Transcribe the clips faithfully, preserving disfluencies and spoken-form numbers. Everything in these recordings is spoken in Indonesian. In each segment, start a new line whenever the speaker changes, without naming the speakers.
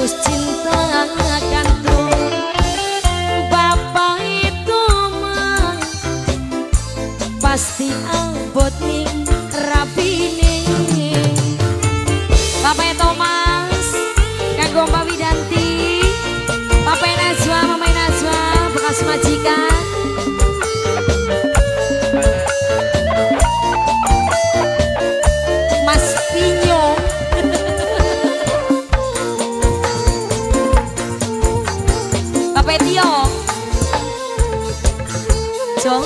status cinta gantung. Bapak itu mah pasti abot ning rapine. Bapak Thomas kanggo Mbak Widanti, Bapak Najwa, Mama Najwa bekas majikan. Mas Pinyo Bapak Tio Jong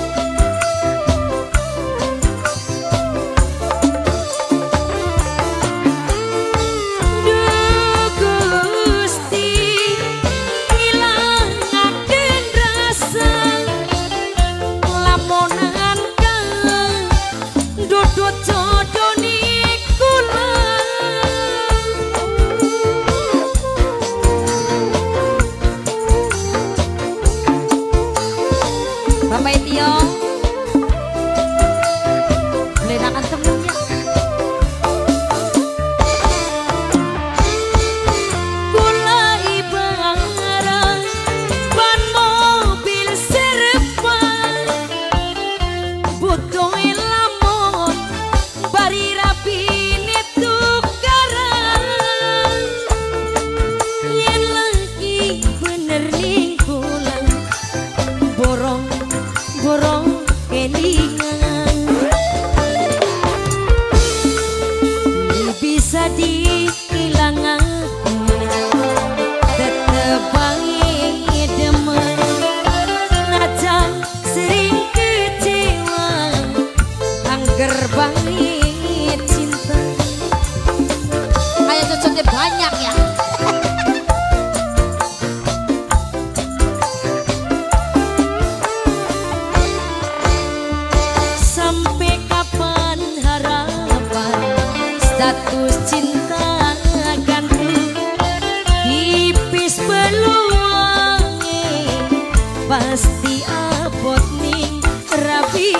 Bapak Tio beledakan temennya. Kula ibarat ban mobil serempan, butuh lamun bari rapine tukaran. Yen lagi bener ning kula borong borong kelingan, bisa dihilangkan tetep bae demen, najan sering kecewa angger bae cinta. Kayak cocoknya banyak ya. Sampai kapan harapan status cinta gantung, tipis peluangnya pasti abot ning rapi.